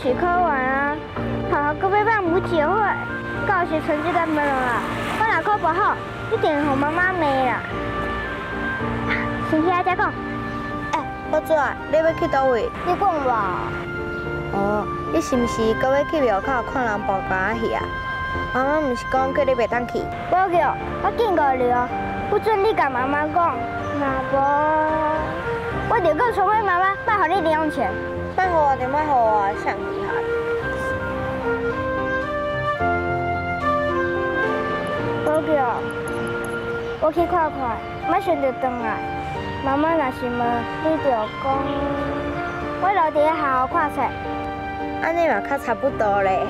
是考完啊，下学阁要办母姐会，到时成绩敢要落啊，我若考不好，一定互妈妈骂啦。先去阿才讲。 宝珠啊，你要去倒位？ 你讲吧。 哦，你是毋是搁要去庙口看人曝光去啊？妈妈毋是讲叫你袂当去？ 无叫，我警告你哦，不准你甲妈妈讲，若无，我就搁传给妈妈拜互你零用钱。 拜我就莫互我相机下。 无叫，我去看看，马上就转来。妈妈若是问，你就讲，我留伫学校看册。 安尼嘛较差不多咧。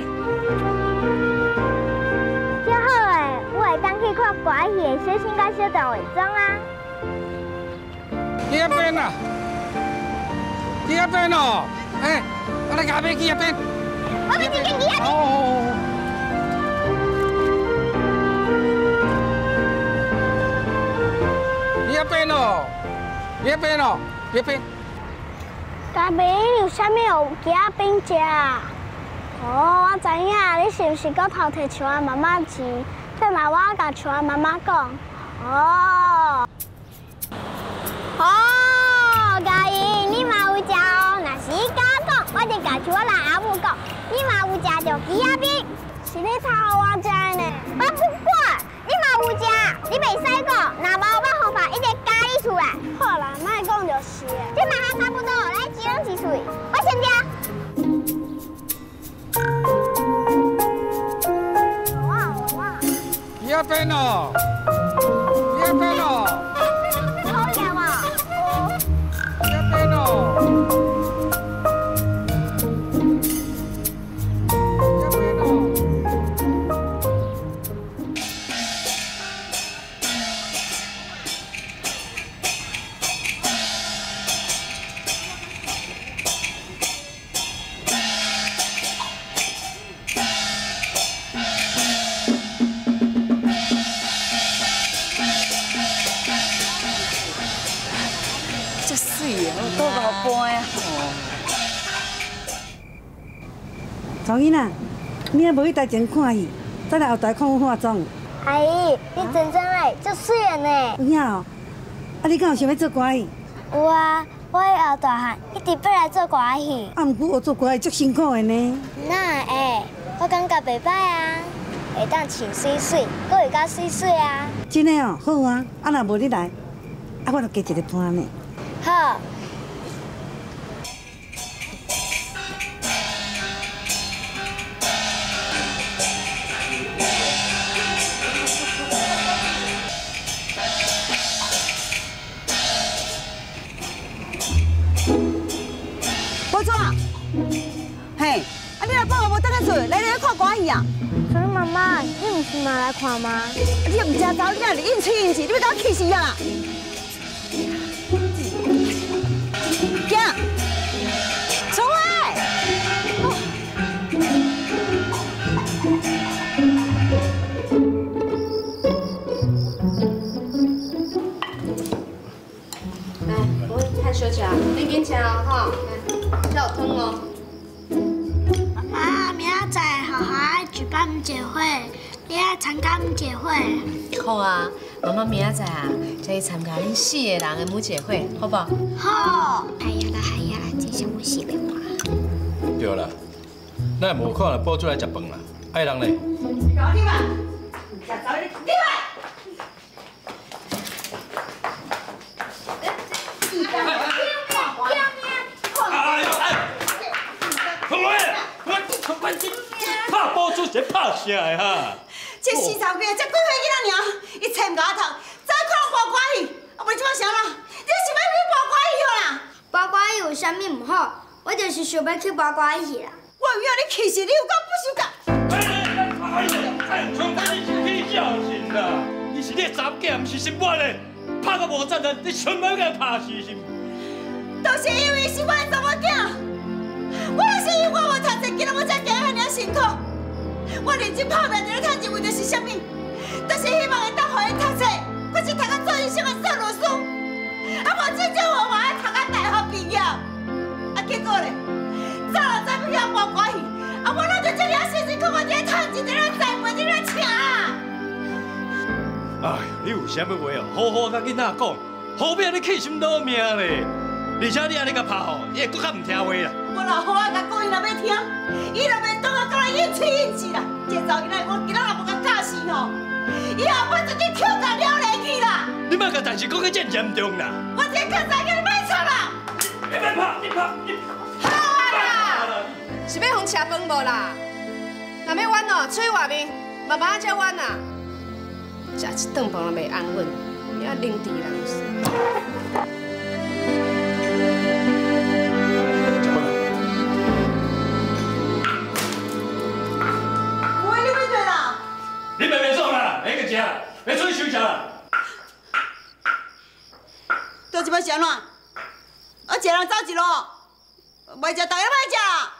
真好诶，我会当去看歌戏的小新甲小段伪装啊。 去那边啊！去那边哦！哎，我来咖啡去那边。 我要去跟去那边。 哦。去那边哦！去那边哦！去那边。 嘉宾有啥物有鸡仔饼食？哦，我知影，你是毋是搁偷摕像我妈妈钱？再来我甲像我妈妈讲。哦，嘉怡，你嘛有食哦。若是伊甲我讲，我就甲像我老阿母讲，你嘛有食着鸡仔饼，是你偷我食的呢。我不管，你嘛有食，你袂使讲，若无我互爸一直加你出来。好啦，莫讲就是。这嘛还差不多，来一人一喙，我先吃。 去那边哦！去那边哦！ 好吃嘛？ 去那边哦！ 多老伴啊！ 曹囡仔，你也无去台前看戏，再来后台看我化妆。 阿姨，你真诶，足水的呢。 有影哦，啊，你敢有想要做歌戏？ 有啊，我后大汉一直要来做歌戏。 啊，毋过我做歌戏足辛苦的呢。 哪会？我感觉袂歹啊，会当穿水水，阁会较水水啊。 真的哦，好啊，啊若无你来，啊我就加一个伴呢。 好。 宝珠啊，嘿，啊你来帮我无等下做，来来看歌戏啊？ 所以妈妈，你唔是嘛来看吗？ 你又唔食早，你哪里应吹应气，你要甲我气死啊？行，重来。 来，我太小吃，你紧吃哦，哈，来，要有汤哦。 妈妈，明仔载好好爱举办母姐会，你爱参加母姐会？ 好啊，妈妈明仔载啊，再去参加恁4个人的母姐会，好不好？ 好。哎呀，这是我4个话。 对啦，咱无可能抱出来食饭啦，爱人嘞。 搞你吧，食早你你来。 拍包出是拍啥的哈？ 这40岁才几岁囡仔尔，伊找唔到头，再看播歌戏，啊，袂怎么想啦？你是要去播歌戏好啦？ 播歌戏有啥物唔好？我就是想要去播歌戏啦。 我有影你气死，你有够不羞假？ 哎呀，从你是去孝顺啦，伊是你的查某囝，毋是心肝的，拍到无赞的，你全部给拍死是？ 都是因为是我的查某囝，我若是因为我无读册，今日我才行遐尔辛苦。我认真打拼，就咧趁钱，为着是啥物？就是希望会当互伊读册，或是读到做医生的硕律师，啊无至少我爱读到大学毕业。啊结果咧，早就知要向我讲我这趁钱在那栽培在那请。 哎，你有啥物话哦？好好甲囡仔讲，何必安尼气心劳命咧？而且你安尼甲拍吼，伊会更较唔听话啦。 我老好啊，甲讲伊若要听，伊若袂当啊，过来应吹应气啦。这查囡仔，我今仔若无甲教死吼，以后我直接跳甲了来去啦。 你莫甲代志讲甲这严重啦。 我这较早叫你莫吵啦。 你别拍，你拍，你。 好啊啦，是要互吃饭无啦？若要阮哦，出去外面慢慢才阮啦。食一顿饭都袂安稳，你啊啉猪人死。 喂，你要做啦？ 你别爽啦，免个食，要出去休息啦。 到一摆是安怎？我一个人走一路，袂食，大家莫食啦。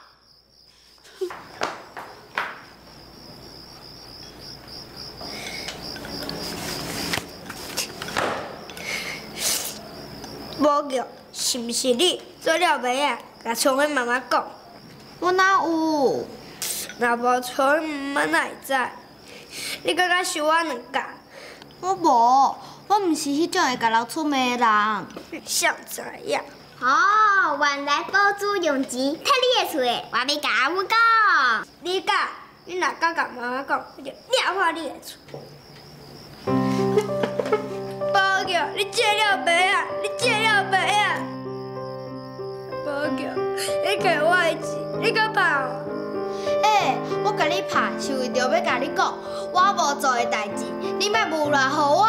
无叫，是毋是你做了妹啊？甲创的妈妈讲， 我哪有？ 若无创的妈妈哪会知？你刚刚收我2角， 我无，我毋是迄种会甲人出卖的人。 想知影？ 哦，原来保主用钱替你的厝，我要甲阿母讲。 你讲，你若敢甲妈妈讲，我就抓破你的厝。无叫，你借了妹啊！你借了妹啊！无叫，你给我的钱，你敢拍我？ 我甲你拍是为着要甲你讲，我无做的代志，你莫诬赖予我。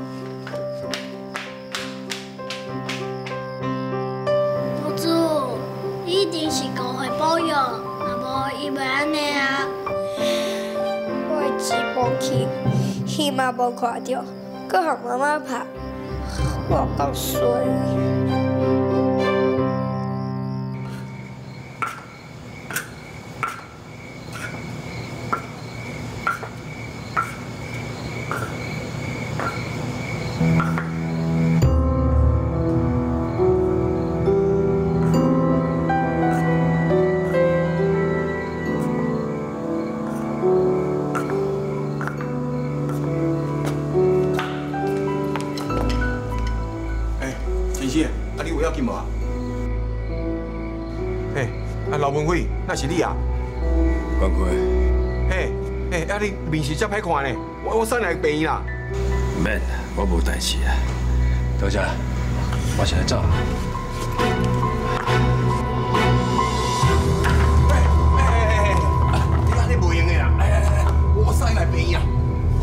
保主，你一定是误会保佑，若无伊袂安尼啊。我的钱无去，戏嘛无看到，搁互妈妈拍，我够衰。 刘文辉，那是你啊？ 关辉， 嘿，啊你面色真歹看呢，我送你来病院啦。 免，我无代志啊。多谢，我先来走。 你安尼无用的啦，来，我送你来病院啊。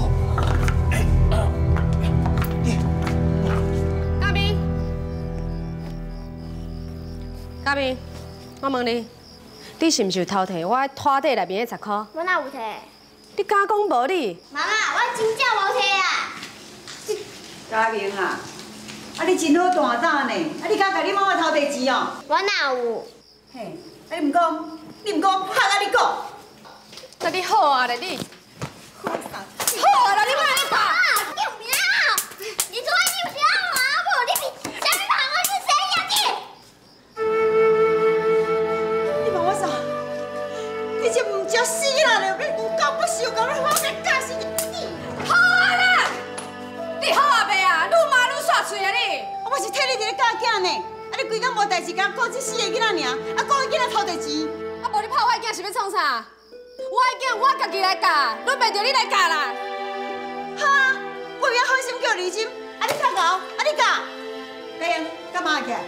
嘉宾，我问你。你是毋是有偷摕我拖底内面的10块？ 我哪有摕？ 你敢讲无你？ 妈妈，我真正无摕啊！ 嘉明啊，你真好大胆呢！你敢甲你妈妈偷摕钱哦？ 我哪有？ 嘿，你唔讲，拍甲你讲。 那你好啊咧你？好啊啦，你莫安尼拍！ 救命啊！你说你不是我阿母，你比啥物旁我是谁呀你？ 你这唔食死啦！你有够不受够，你我给教死你！ 好啊啦！你好啊袂啊，愈骂愈煞嘴啊你！ 我是替你一个教囝呢，你规工无代志，敢顾这4个囡仔尔，顾伊囡仔偷摕钱。 无你拍我的囝是要创啥？我的囝我家己来教，轮袂着你来教啦！ 哈！我要好心叫离心，你较敖，你教？嘉英，干嘛去？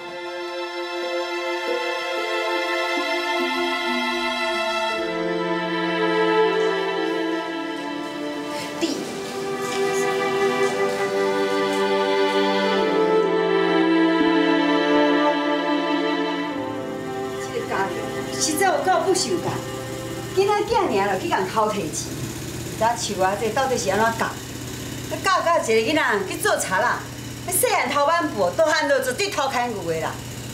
实在有够不受教，囡仔囝尔就去共偷摕钱，咱树啊，这到底是安怎教？教到一个囡仔去做贼啦，细汉偷挽布，大汉就绝对偷牵牛的啦。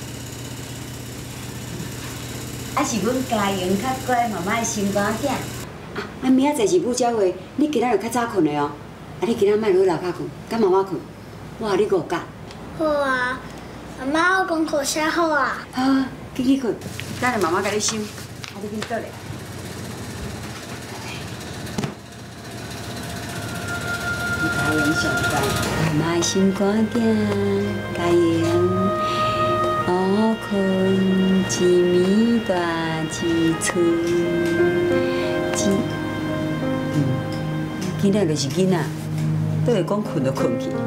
啊，是阮家英较乖，妈妈的心肝囝。 明仔载是母鸟话，你今仔就较早困的哦。你今仔莫落楼骹困，甲妈妈困。我互你5角。 好啊，妈妈，我功课写好啊。 好，紧去困，等下妈妈甲你收，你紧倒来。 家园上班，妈妈心肝囝，家园，乌困一暝大一厝，囡仔就是囡仔，都会讲困就困去。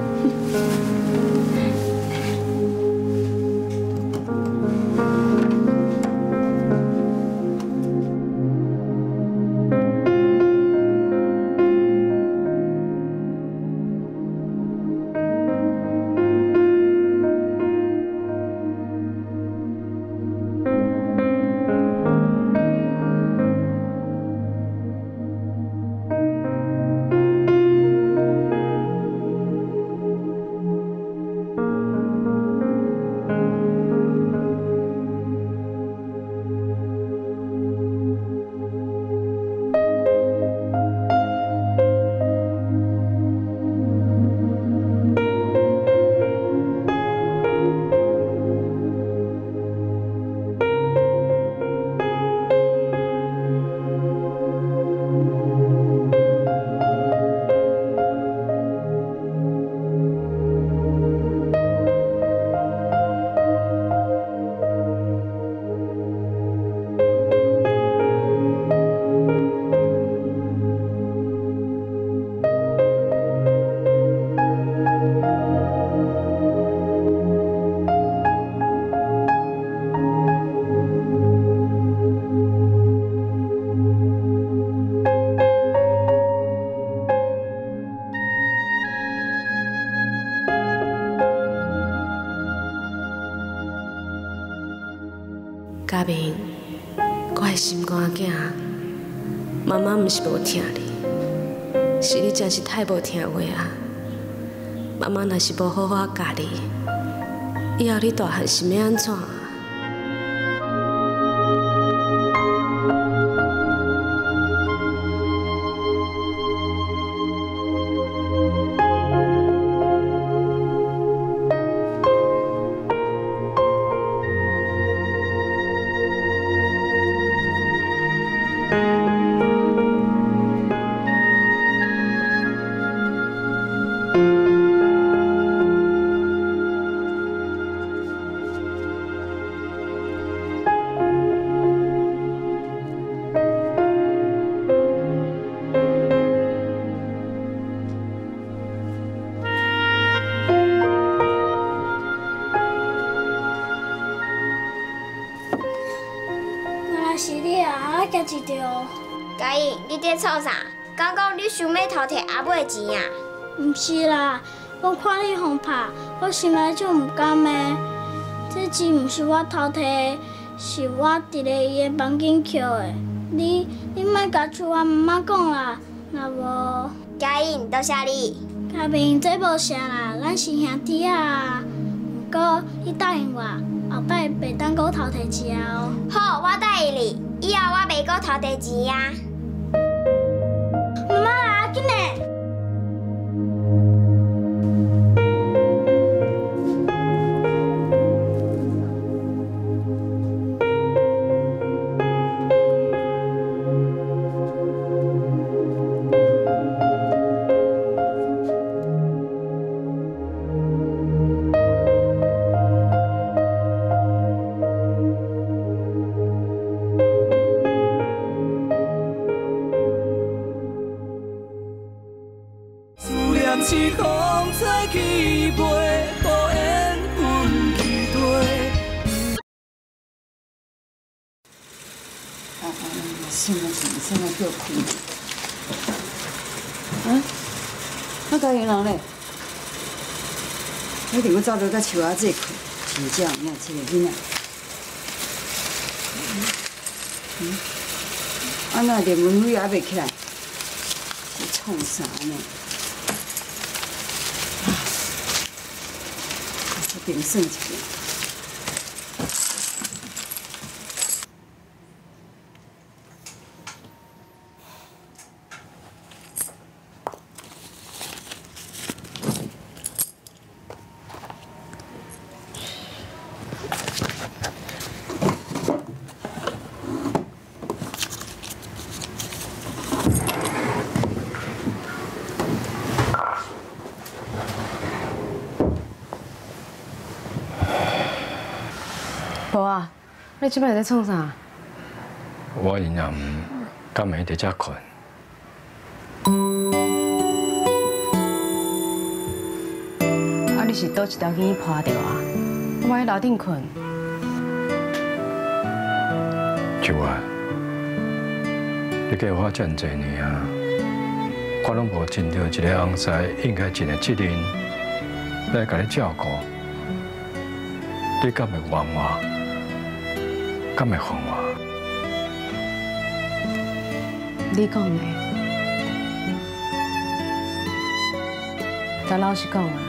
嘉明，我的心肝囝，妈妈毋是无疼你，是你真是太无听话啊！妈妈若是无好好教你，以后你大汉是要安怎？ 是你啊，我夹一条。嘉颖，你在创啥？敢讲你想要偷摕阿母的钱啊？毋是啦，我看你互拍，我心内就毋甘的。这钱毋是我偷摕的，是我伫咧伊的房间捡的。你莫甲厝我妈妈讲啦，若无。嘉颖，多谢你。嘉明，这无啥啦，咱是兄弟啊。不过你答应我。后摆袂当搁偷摕钱哦。好，我答应你，以后我袂搁偷摕钱啊。妈妈来，紧嘞！ 是风吹起袂，孤雁分去地。 算了，叫困。我家己人咧，一定要走到到树仔这困，就这样，你看这个囡仔。啊那连门尾也袂起来，是创啥呢？这边算一遍。 无啊，你即摆在创啥？ 我因也毋敢暝伫遮困。 啊，你是倒一条鱼破掉啊？我喺楼顶困。 秋啊，你嫁我遮济年啊，我拢无尽到一个翁婿应该尽的责任，来甲你照顾。你敢会怨我？敢会恨我？ 你讲的，但老实讲啊，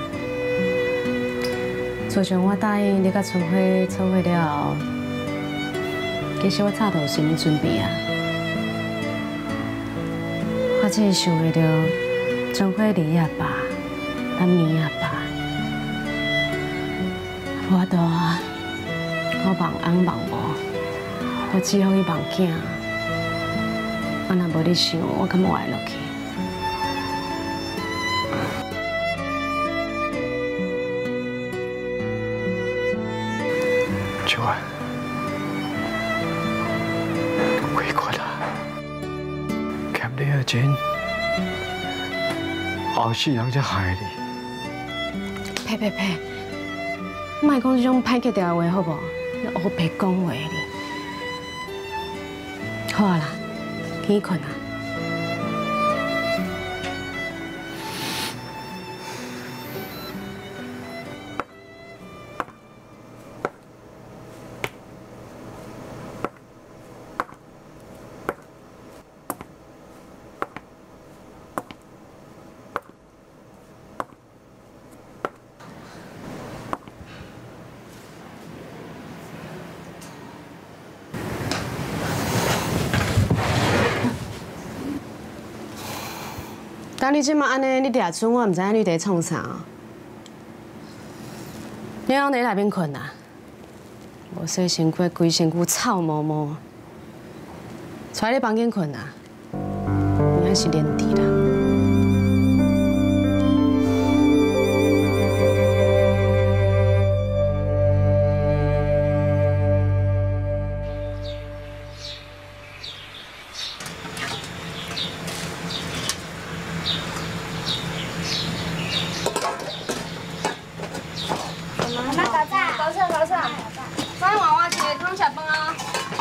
自从我答应你甲春花撮伙了后，其实我早就有心理准备啊。我只是想为着春花你阿爸，咱咪阿爸，我都啊，我望翁望某，我只好去望囝。我若无你想，我敢活落去。 秋啊，委屈啦，欠你的钱，后世人才害你。 呸！莫讲这种歹吉条的话，好不？你黑白讲话哩。好啊啦。去困啊！但你即马安尼，你掠准我，唔知影你伫创啥。你往你内面困啊？无洗身躯，规身躯臭毛毛，带你房间困啊？你还是连地啦？快换我一个汤吃饭啊！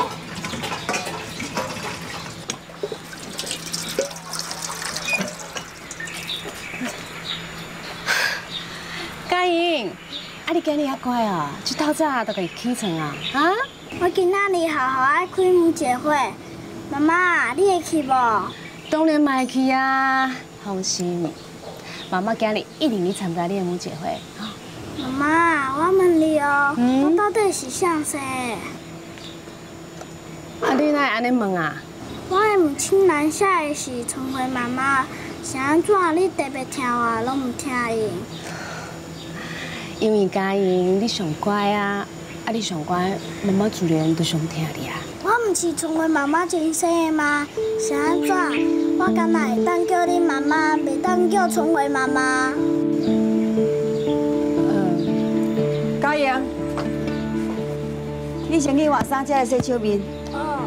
嘉莹，啊你今日也乖啊，一透早就给起床啊？啊？ 我今仔日好好爱开母节会，妈妈，你会去无？ 当然会去啊，放心，妈妈今日一定去参加你的母节会。 妈妈，我问你哦，我到底是啥生？ 啊，你哪会安尼问啊？ 我的母亲南下的是春花妈妈，是安怎你特别听话，拢唔听伊？ 因为嘉莹你上乖啊，啊你上乖，妈妈自然就上听你啊。 我唔是春花妈妈亲生的吗？是安怎？我敢若会当叫你妈妈，袂当叫春花妈妈？ 嘉莹，你先去换衫，才来洗手面。 哦。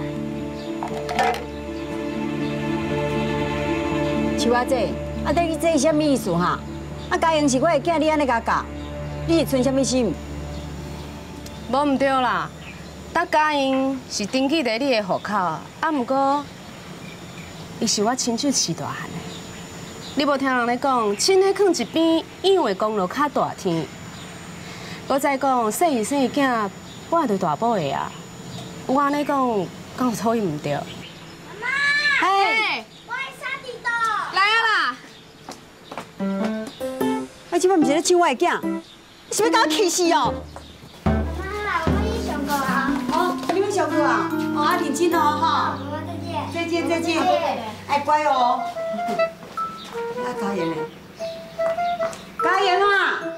秋仔姐，啊，你这是啥物意思哈？啊，嘉莹是我的囝，你安尼甲教，你是存啥物心？ 无唔对啦，搭嘉莹是登记在你的户口啊，毋过伊是我亲手饲大汉的。你无听人咧讲，亲的囥一边，养的功劳较大天。我再讲，生伊囝，我也对大宝的啊。我安尼讲，敢有错意唔对？ 妈妈， 嘿， 我的衫伫倒。 来啊啦！ 啊，即摆毋是咧抢我的囝，你是要甲我气死哦？ 妈，我去上课啊。 哦，你要上课啊？哦，啊认真哦，哈。 妈妈再见。 再见。哎，乖哦。啊，嘉莹嘞，嘉莹啊！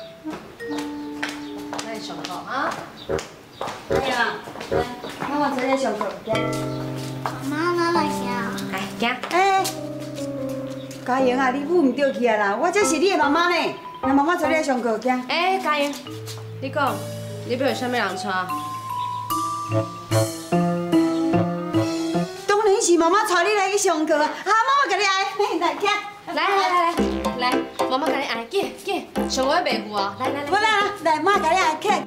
来上课啊！ 嘉莹啊，来，我这里上课。 妈妈，哪来行？ 来，行。 哎，嘉莹啊，你母唔对去啊啦，我这是你的妈妈呢，让妈妈做你上课，行。 哎，嘉莹，你讲，你要有啥物人带？ 当然是妈妈带你来去上课啊！妈妈给你爱，来起。 来，妈妈给你爱，记，上我袂赴哦，来。 不来，妈给你爱起。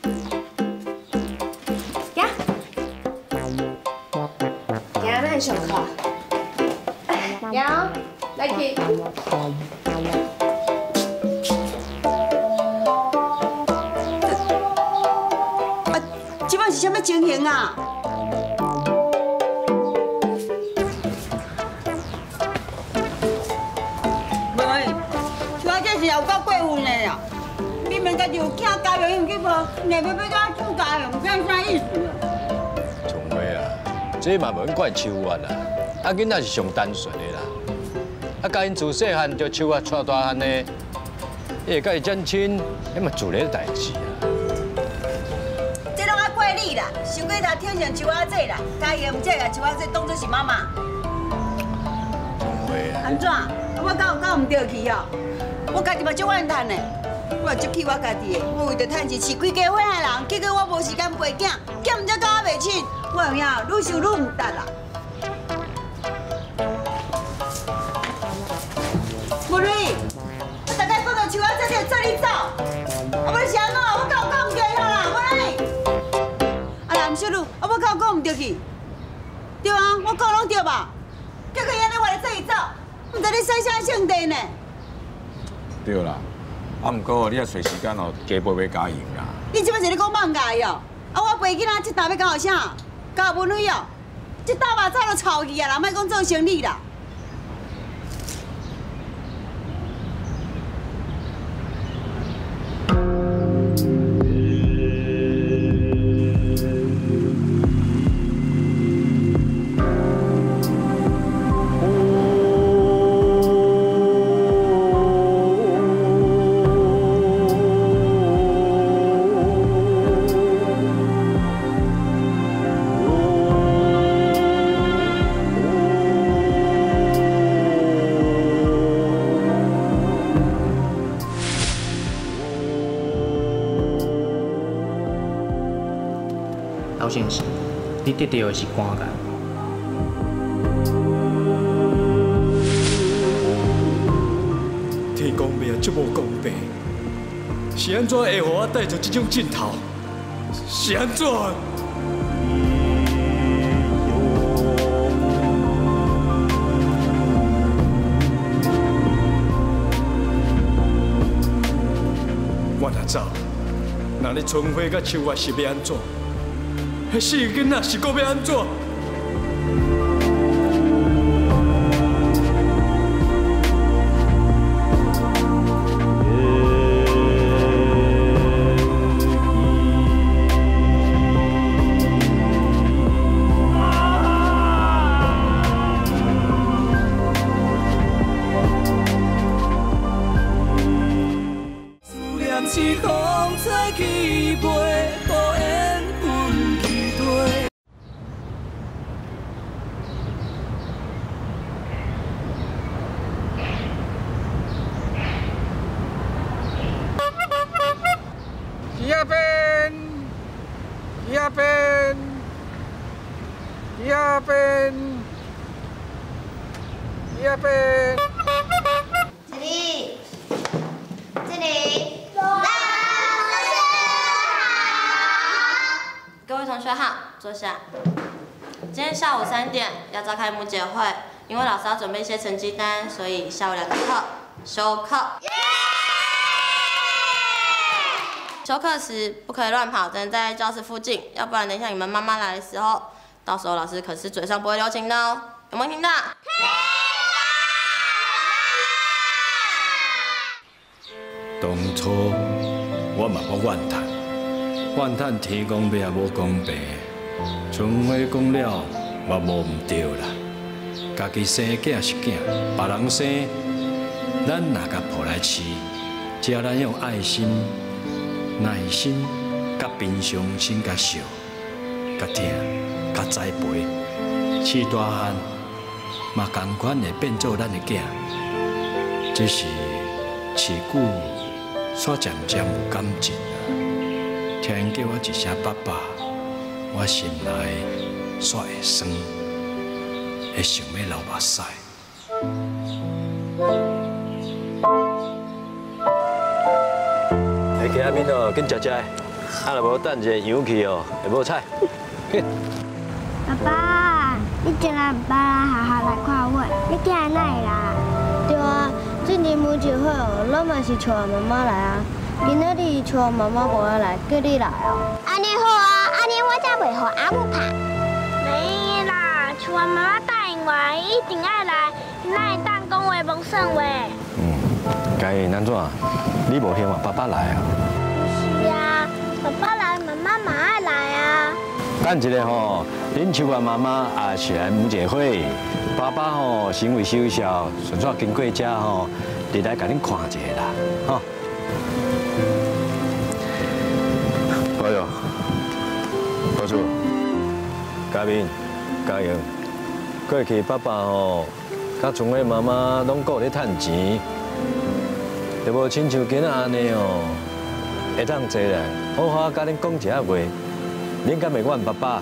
行，咱上课。行，来去。 即摆是啥物情形啊？喂，小姐是有够过分的啦！你们家己有请家佣去无？你要甲我请家佣，这啥意思？ 聪慧啊，这嘛无怪秋月啦，啊囡仔是上单纯的啦，啊甲因自细汉就秋月带大汉的，伊会甲伊沾亲，迄嘛自然的代志啊。 怪你啦，想过他天上秋仔姐啦，家用这个秋仔姐当作是妈妈。安怎？我搞唔对去哦？我家己嘛足怨叹的，我足气我家己的。我为着趁钱，饲规家伙的人，结果我无时间陪囝，囝唔才教我袂亲，我有影愈想愈唔值啦。文瑞，我大概讲到秋仔姐，你做你走，我要是安怎？我讲唔对啦，文瑞。 小女，我靠讲唔对去，对啊，我讲拢对吧？结果安尼我来做伊走，唔知你使啥性地呢？ 对啦，啊，不过你也随时间哦，加陪陪家用啦。 你即摆是咧讲放假哦？啊，我陪囡仔这搭要搞啥？搞文慧哦？这大把早就臭去啊！人莫讲做生意啦。 老先生，你得到的是肝癌。 天公命足无公平，是安怎会互我带着这种镜头？是安怎？我若走，那你春花甲秋月是要安怎？ 迄四个囡仔是搁要安怎？ 思念是风吹起飞，孤雁分岐地。 这里，老师好。 各位同学好，坐下。今天下午3点要召开母姐会，因为老师要准备一些成绩单，所以下午2节课休课。休课时不可以乱跑，只能在教室附近，要不然等一下你们妈妈来的时候，到时候老师可是嘴上不会留情的哦。有没有听到？ 当初我嘛无怨叹天公命无公平。春花讲了，我无唔对啦。家己生囝是囝，别人生，咱若甲抱来饲，只要咱用爱心、耐心、甲平常心甲笑、甲疼、甲栽培，饲大汉嘛同款会变做咱的囝。只是饲久，煞渐渐有感情啊。听因叫我一声爸爸， 我心内煞会酸，会想要流目屎。 下去遐面哦，紧食食的，啊若无等一下油去哦，会无菜。 爸爸，你今日爸下下来看我，你今日哪会来？ 对啊，最近母节会哦，咱嘛是带妈妈来啊。今仔日带妈妈无来，叫你来哦。 安尼好啊，安尼我才袂互阿母拍。 没啦，带妈妈答应我，伊一定爱来，哪会当讲话无算话？ 该安怎？你无希望爸爸来啊？ 是啊，爸爸来，妈妈嘛爱来啊。 等一下吼，恁秋华妈妈也是来母节会，爸爸吼先为休息，顺便经过遮吼，你来甲恁看一下啦，吼。哎呦，保主、嘉宾、嘉莹，过去爸爸吼，甲春花妈妈拢顾咧趁钱，就无亲像今仔安尼哦，会当坐来好好甲恁讲一下话。恁敢会怨爸爸？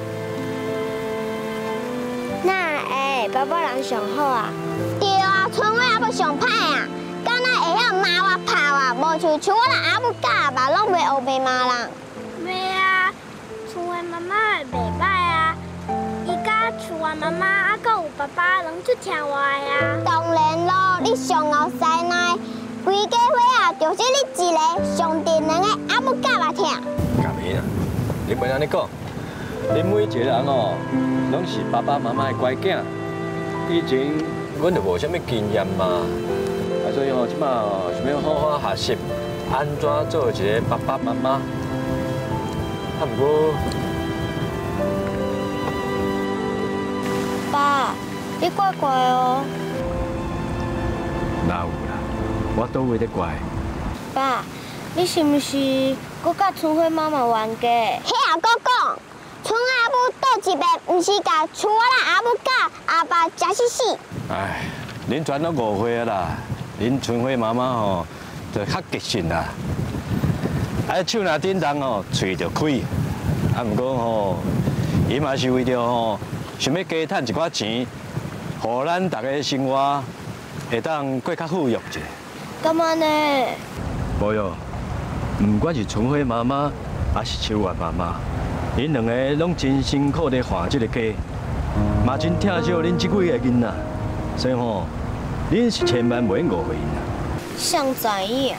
那爸爸人上好啊。对啊，春花阿母上歹啊，敢若会晓骂我拍我，无像我啦阿母教吧，拢袂学袂骂人。袂啊，春花妈妈袂歹啊，伊甲春花妈妈啊，搁有爸爸拢出听话啊。当然咯，你上后生奶，规家伙啊，就是你一个上第两个阿母教我听。 嘉明啊！你袂安尼讲，恁每一个人哦，拢是爸爸妈妈的乖囝。以前阮就无啥物经验嘛，所以吼，即马哦，想要好好学习安怎做一个爸爸妈妈。啊，不过， 爸，你怪怪哦。 哪有啦？我倒位咧怪。 爸，你是毋是搁甲春花妈妈冤家？ 迄也搁讲，春阿母倒一遍，毋是甲春我啦阿母教阿爸食死死。 哎，恁全都误会啊啦！恁春花妈妈吼，就较激进啦。啊，手若叮当吼，喙就开。啊，毋过吼，伊嘛是为着吼，想要加趁一寡钱，互咱大家生活会当过较富裕一下。 干嘛呢？ 无哟，唔管是春花妈妈，还是秋华妈妈，恁两个拢真辛苦地还这个家，嘛真疼惜恁这几个囡仔，所以吼，恁是千万袂误会因啦。 像知影。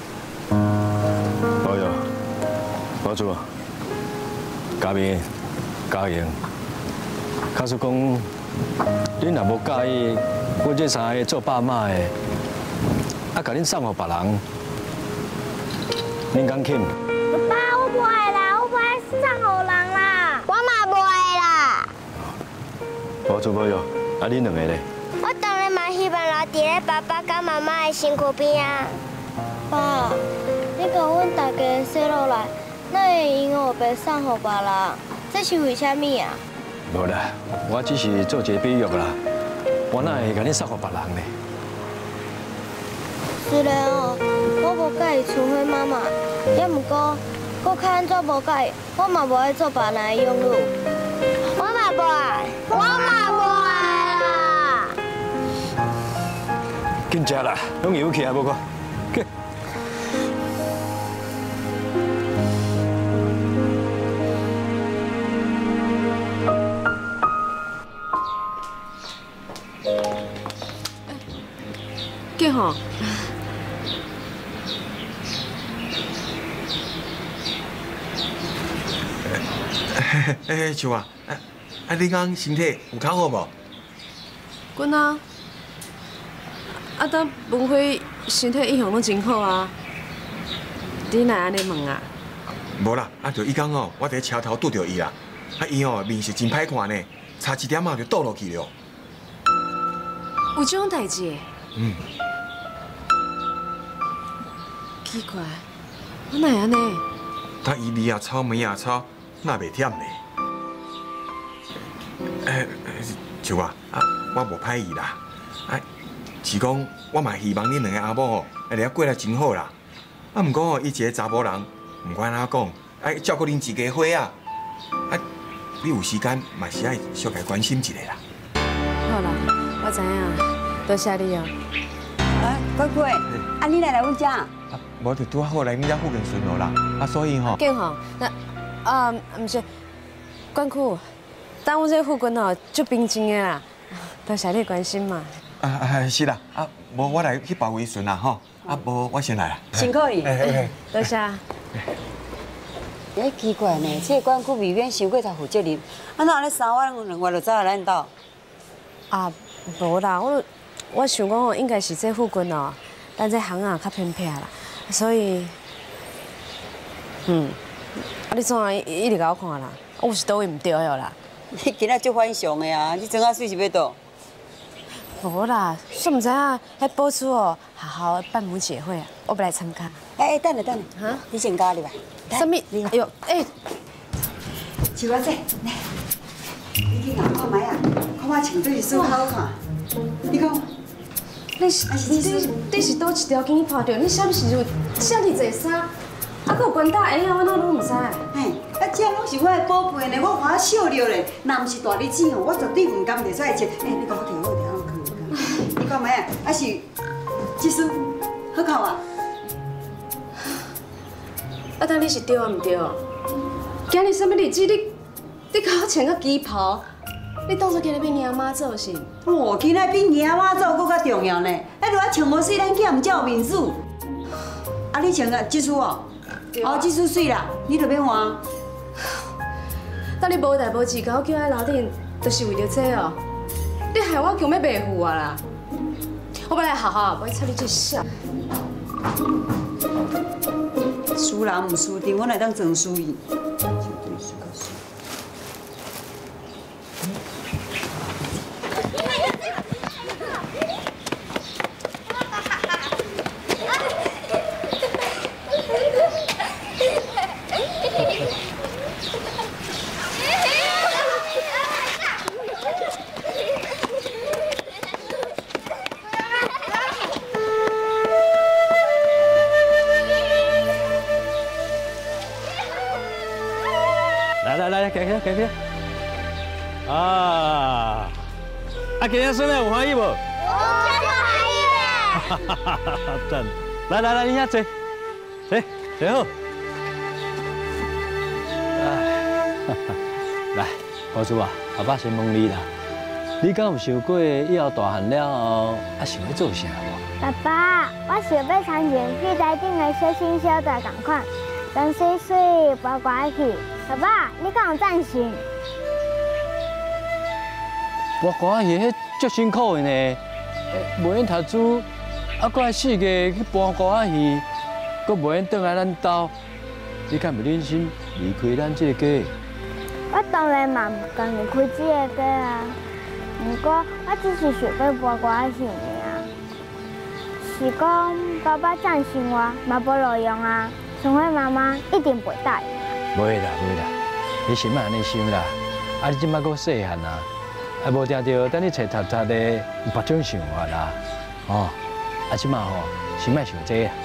无哟，保主，嘉明、嘉莹，假使讲恁若无介意，阮这三个做爸妈的，啊，甲恁送互别人。恁敢肯？ 爸，我不爱啦，我不爱送互人啦。我嘛不爱啦。 无做无哟，啊恁两个咧？ 我当然嘛希望留伫咧爸爸甲妈妈的身躯边啊。 爸，你甲阮大家说落来，哪会因后白送互别人？这是为虾米啊？ 无啦，我只是做一个比喻啦，我哪会甲恁送互别人呢？ 虽然哦，我无介意春花妈妈，也毋过，我较安怎无介意，我嘛无爱做别人的养女。 我嘛无爱，我嘛无爱啦。 紧食啦，拢油去啊，无看。 叫吼。 秋啊，你讲身体有较好无？ 阮啊，当文辉身体一向拢真好啊，你哪安尼问啊？ 无啦，就伊讲哦，我伫车头拄着伊啦，伊哦面是真歹看呢，差一点就倒落去了。 有这种代志？奇怪，我哪会安尼？ 他伊味也臭，味也臭，哪袂忝呢？秋啊，我无歹意啦，是讲我嘛希望恁两个阿某会了过得真好啦。毋过伊一个查甫人，毋管哪讲，爱照顾恁一家伙啊， 你有时间嘛是爱小家关心一下啦。 好啦，我知影，多谢你哦。 乖乖，你来阮家？ 无就拄好来恁家附近巡逻啦，所以吼。 紧吼，那毋是，管区，当阮这附近吼足平静的啦，多谢你关心嘛。 是啦，无我来去包围巡啦吼，无我先来啦。 辛苦你。 多谢。 奇怪呢，这管区未免伤过头负责任，怎安尼3晚2晚就走来咱兜？ 无啦，我想讲吼，应该是这附近哦，咱这巷仔较偏僻啦，所以，你怎啊一直甲我看啦？我是倒位唔对了啦。 你今仔足反常的啊！你装啊水是要倒？ 无啦，煞唔知影迄保处哦，好好办母姐会啊，我不来参加。 等下，哈，你先加入来。 什么？哎呦， 树仔姐，来，你去硬看卖啊，看我穿对是好看。你讲， 你是倒一条筋破掉？你啥物时阵遮尔济衫，还佫有关大鞋啊，我哪拢唔知。 这拢是我的宝贝呢，我花笑了咧。若唔是大日子吼，我绝对唔甘袂使穿。你甲我调好，你看卖啊，是这束好看啊？ 当你是对啊唔对？今日什么日子你甲我穿个旗袍，你当作今日要娘妈做是？ 今仔比娘妈做搁较重要呢。如果穿无水，咱囝唔才有面子。你穿个这束哦，这束水啦，你就免换。 当你无代无志，甲我叫来楼顶，就是为着这哦。你害我强要卖富啊啦！我本来好好，我插你这笑。 输人唔输阵，我来当装输伊。 来，行。今日孙仔有欢喜无？有， 真欢喜嘞！ 赞！来，你遐坐，坐好。来，宝珠啊，爸爸先问你啦，你敢有想过以后大汉了后，想要做啥无？ 爸爸，我想要参加去台顶的小新小大同款，当水水刮刮去。爸爸，你敢有赞成？ 刮刮戏迄足辛苦的呢，无闲读书，搁来4月去搬刮戏，搁无闲转来咱兜，你敢袂忍心离开咱这个家？ 我当然嘛唔甘离开这个家啊，不过我只是想要搬刮戏尔。是讲爸爸赞成我，嘛无路用啊，像我妈妈一定袂答应。 袂啦，你先莫安尼想啦，你即摆搁细汉啊，无定着等你册读的别种想法啦，即摆先莫想这啊。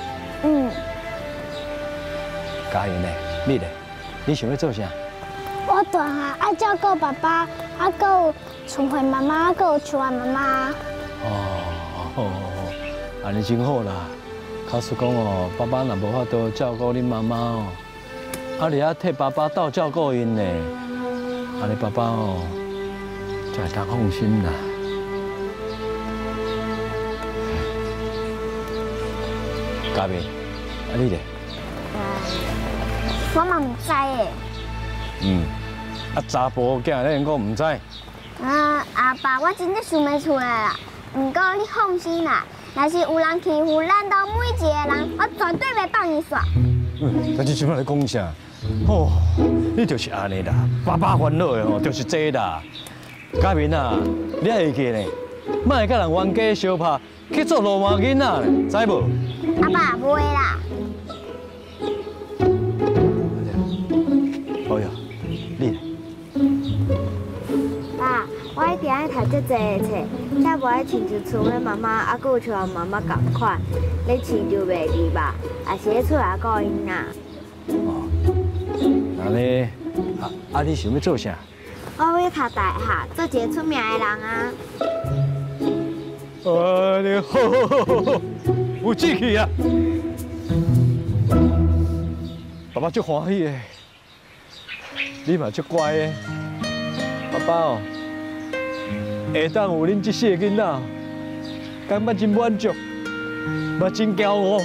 嘉欣呢？你呢？你想要做啥？ 我大汉爱照顾爸爸，搁有春惠妈妈，搁有树仔妈妈。 安尼真好啦。假使讲爸爸若无法度照顾恁妈妈你还替爸爸倒照顾因呢，安尼爸爸才会当放心啦。嘉明，你咧？ 我嘛唔知诶。 查甫囝恁讲唔知？ 阿爸，我真正想袂出来啦。不过你放心啦，若是有人欺负咱家每一个人，我绝对袂放伊煞。 但是即摆咧讲啥？你就是安尼啦，爸爸烦恼的就是这啦。嘉明啊，你要会记呢，莫会甲人冤家相拍，去做流氓囡仔咧，知无？ 阿爸不会啦。 好呀，你。 爸，我一定爱读足侪册，才无爱亲像厝的妈妈，搁有像妈妈同款，咧饲就袂离吧，也是咧厝内顾囡仔。 安尼你想要做啥？ 我要读大学，做一个出名的人啊！ 你好，有志气啊！爸爸足欢喜的，你嘛足乖的，爸爸哦，下当有恁这些囡仔，感觉真满足，嘛真骄傲。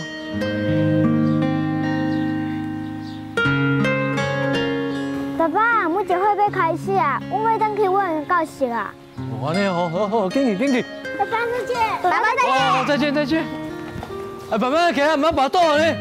爸爸，母节会要开始啊，我要等去我的教室啊。 安尼好，敬你。 爸爸再见，爸爸再见。 哦，再见。爸爸起来，唔好跋倒呢。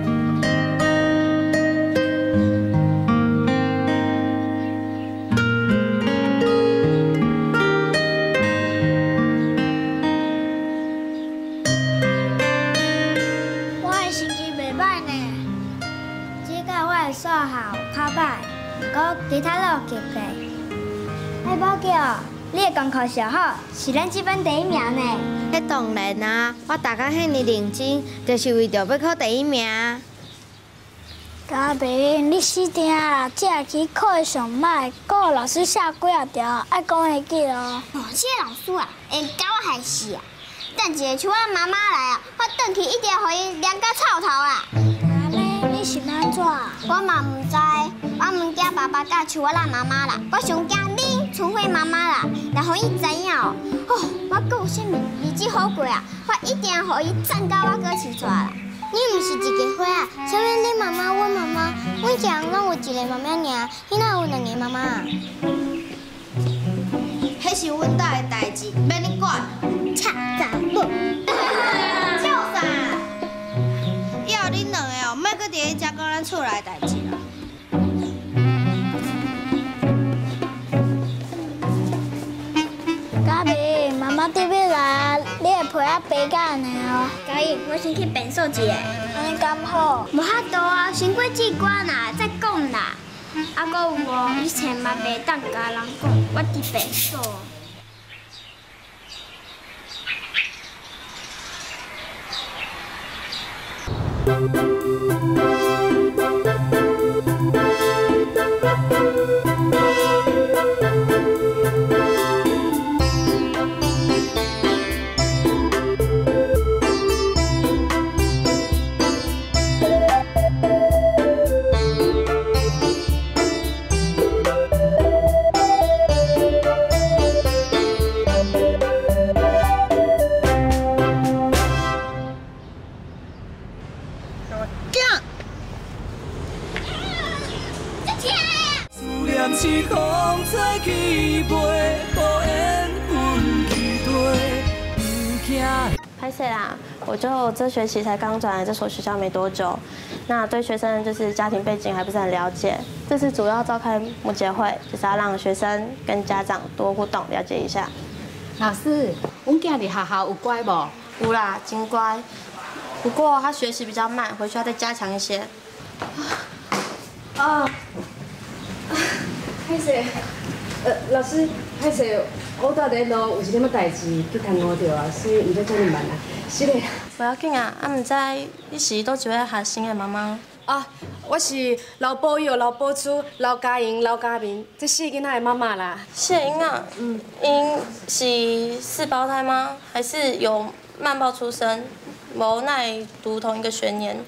我的成绩袂歹呢，只届我的数学较歹，不过其他都有及格。哎，宝桥，你的功课上好，是咱这班第1名呢。 迄当然啊，我大家遐尼认真，就是为着要考第1名。 嘉bình，你死定啦！这期考的上歹，个老师写几啊条，爱讲会记咯。哦，这老师啊，会教我害死啊！等一下像我妈妈来啊，我转去一定互伊凉到臭头啦。安尼，你是安怎？我嘛唔知，我唔惊爸爸甲像我咱妈妈啦，我上惊你春晖妈妈啦，来互伊知影哦。哦，我阁有啥物日子好过啊？我一定互伊赞到我阁饲出来啦。你唔是一个花啊？啥物你妈妈，我妈妈，阮一人拢有一个妈妈尔，你哪有2个妈妈？ 迄是阮家的代志，免你管。 插杂某。 笑啥？以后恁2个哦，莫搁伫咧遮讲咱厝内代志啦。 嘉bình，妈妈特别来，你会陪我爬到安尼哦。嘉bình，我先去变数一下。安尼刚好。无法度啊，先过这关啦，再讲啦。啊，搁有哦，你千万袂当甲人讲，我伫变数。 是风吹起飞，无缘分期待，不惊。 拍摄啦，我就这学期才刚转来这所学校没多久，那对学生就是家庭背景还不是很了解。这次主要召开母节会，就是要让学生跟家长多互动，了解一下。 老师，阮囝伫学校有乖无？ 有啦，真乖。不过他学习比较慢，回去要再加强一些。 歹势，老师，歹势，我住伫路有一点仔代志去耽误着啊，所以唔得遮尔慢啊。是嘞。 不要紧啊，唔知你是倒一位学生的妈妈？ 啊，我是刘宝佑、刘宝珠、刘嘉莹、刘嘉明，这4个囡仔的妈妈啦。 4个囡仔，因是4胞胎吗？还是有慢胞出生？无奈读同一个学年。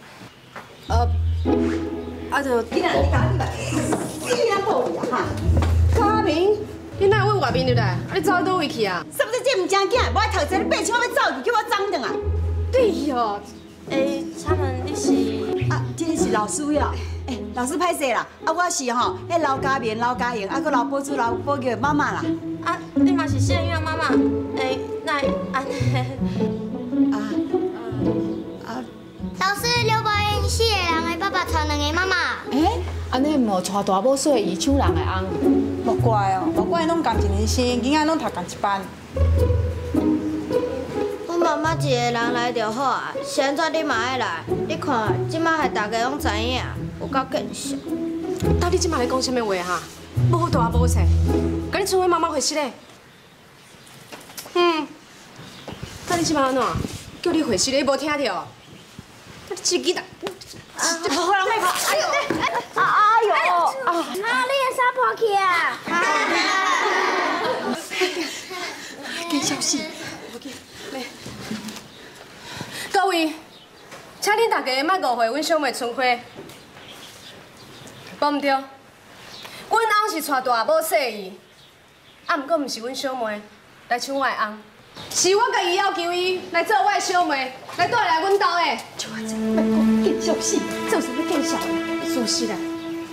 就你来，你啊倒位啊哈！ 嘉明，你哪会外面入来？你走倒位去啊？ 啥物事这唔正经？我头前你爬墙要走去，叫我张等啊！ 对哦。 他们你是？ 啊，这个是老师呀。老师歹势啦，啊，我是吼，迄刘嘉明、刘嘉莹，啊，佮刘宝珠、刘宝玉妈妈啦。 啊，你嘛是4个囡仔妈妈？那安老师，刘宝英4个人的爸爸带2个妈妈。 安尼无带大某细姨抢人的翁。 莫怪哦，莫怪拢共一年生，囡仔拢读同一班。 阮妈妈一个人来就好啊，是安怎你嘛爱来？你看，即摆还大家拢知影，有够见识。 到底即摆咧讲啥物话哈？无大无细，甲你春晖妈妈回息咧。到底即摆安怎？叫你回息咧，你无听着？到底自己的。 好人袂跑！哎呦！哎呦！ 哪里大家莫误会阮小妹春花，无毋对，阮翁是带大某细姨，啊，毋过毋是阮小妹来抢我的翁，是我家己要求伊来做我的小妹，来带来阮兜的。就我这莫讲，继续死，这有啥要见笑的？事实啦。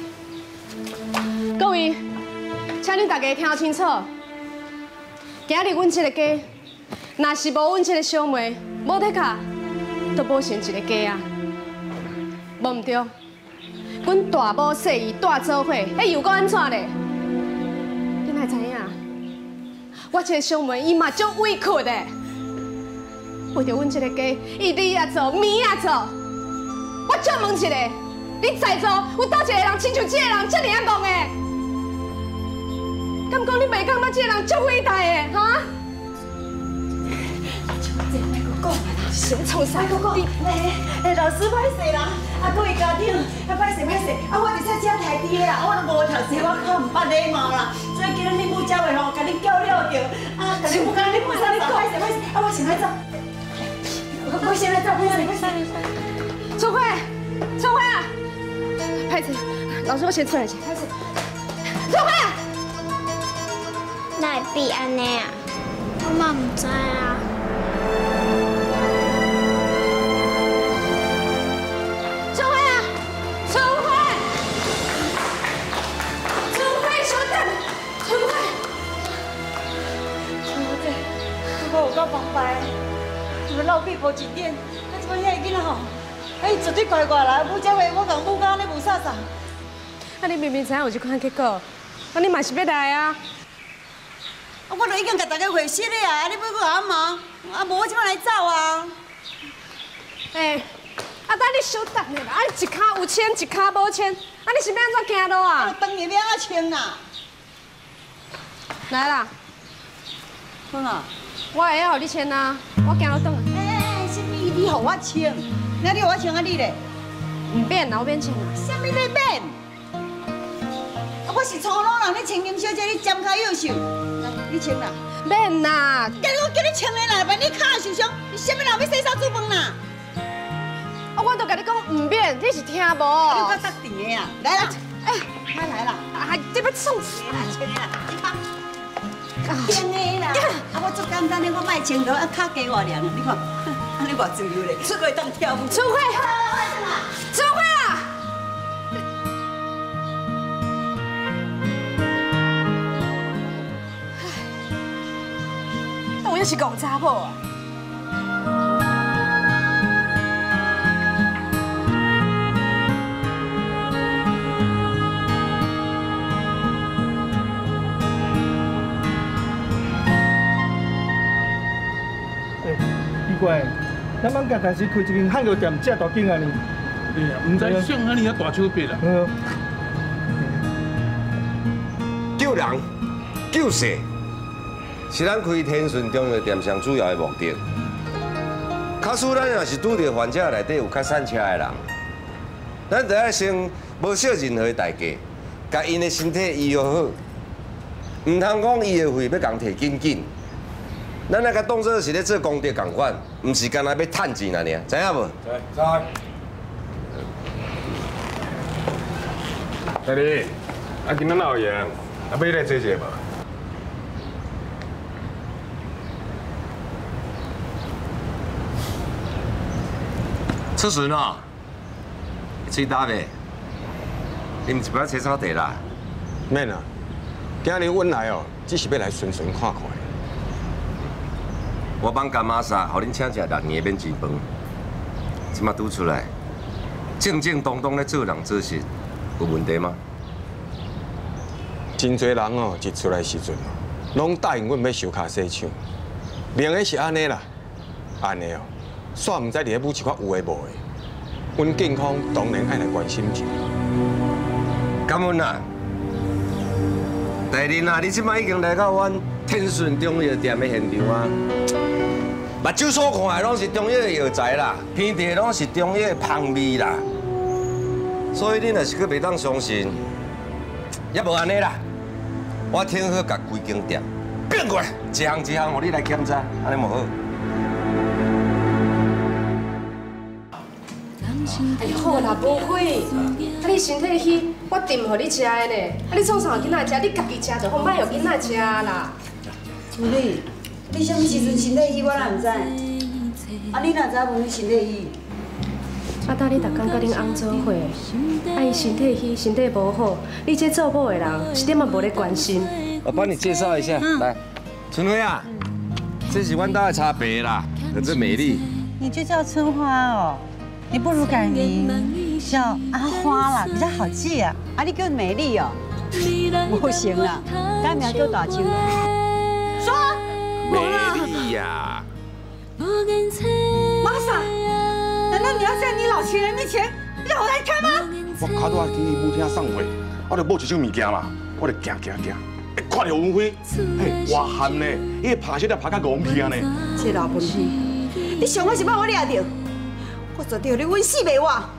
各位，请恁大家听清楚，今日阮这个家，若是无阮这个小妹，无得卡，都无成一个家啊。无毋对，阮大某细姨带做伙，迄又搁安怎咧？恁哪会知影？我这个小妹伊嘛足委屈的，为着阮这个家，伊日也做，暝也做。我再问一下，你在座有倒一个人亲像这个人这尔戆的？敢讲你袂感觉这个人足伟大的，哈？这莫搁讲啊！先从啥搁讲？ 老师歹势啦，啊，各位家长，啊，歹势，啊，我伫遮遮刣伫的啊，我都无读书，我较唔捌礼貌啦，所以今日你母教的吼，甲你教了着，啊，甲你母教你母啥你讲？歹势，啊，我先来走，我先来走， 春花，春花啊！歹势，老师我先出来先，歹势，春花。 哪会变安尼啊？我嘛唔知啊。 春花啊，春花，春花，小等，春花。 春花姐，我有够崩败，怎么老屁无一点？啊，怎么遐个囡仔吼？哎，绝对怪我啦！母这话我讲母讲安尼无啥啥。 啊，你明明知影有这款结果，啊，你嘛是要来啊？ 啊，我都已经甲大家回信了啊！啊，你要搁阿忙？啊，无我即摆来走啊！ 哎，啊，等你稍等下啦！啊，你一骹有签，一骹无签，啊，你是要安怎行路啊？ 我当然要安怎穿啦！ 来啦， 好啊， 我会晓互你签啊，我行路转来。 哎，什么？你互我穿？那你互我穿啊？你咧？ 唔免啦，我免签啦。 什么你免？啊，我是粗鲁人，你青音小姐，你尖卡优秀。你穿啦， 免啦！ 今日我叫你穿的啦，万你脚受伤，你什么人要洗手煮饭啦？ 啊，我都甲你讲唔免，你是听无？ 你较得定的啊！来啦，哎，来啦！ 啊，这要创死啦，穿的啦，你放。穿的啦！啊，我足简单的，我卖穿到啊，脚加我凉，你看，啊，你偌自由咧，出过当跳舞。 春花，春花啊！我又是戆查某啊！ 奇怪，咱艋舺但是开一间汉药店，这大间啊呢？ 对啊，唔知像安尼啊大手笔啦。 救人、救世，是咱开天顺中药店上主要的目的。假使咱若是拄到患者内底有较散车的人，咱就要先无少任何代价，甲因的身体医疗好，唔通讲伊的费要共摕紧紧。咱那甲当作是咧做功德共款，唔是干那要趁钱啦尔，知影无？ 知。大弟，啊今仔哪有闲？啊要来坐坐无？ 出巡哦，吹打袂？啉一杯青草茶啦。 免啊，今日阮来哦，只是要来顺顺看看。 我帮干妈莎，互恁请食6年免钱饭，即马拄出来，正正当当咧做人做事，有问题吗？ 真侪人哦，一出来时阵哦，拢答应阮要收卡洗抢，明个是安尼啦，安尼哦，煞唔知伫咧舞一寡有诶无诶，阮健康当然爱来关心一下。 感恩啦。第二啊，你即摆已经来到阮天顺中药店的现场啊，目睭所看的拢是中药的药材啦，闻到拢是中药的香味啦，所以你若是阁袂当相信，也无安尼啦。我挺好，甲规间店变过来，一项一项，互你来检查，安尼无好。 哦，那不会，你身体虚，我炖互你食的呢。你创啥囡仔食？你家己食就好，莫让囡仔食啦。 主理，你什么时阵身体虚我哪唔知？你哪知问你身体虚？ 等你逐工甲恁翁做伙，伊身体虚，身体无好，你这做某的人一点也无咧关心。 我帮你介绍一下，来，春花啊，这是阮家的茶杯啦，可真美丽。 你就叫春花哦，你不如改名叫阿花啦，比较好记啊。你叫美丽哦，不行啦，改名叫大青。说， 美丽呀。 玛莎，难道你要在你老情人面前让我来看吗？ 我卡到今日舞厅送货，我着买一种物件嘛，我着行，看到文辉，嘿，哇汗呢，伊拍摄得拍甲戆去啊呢。 这老文辉，你上尾是把我抓到，我绝对让你稳死袂活。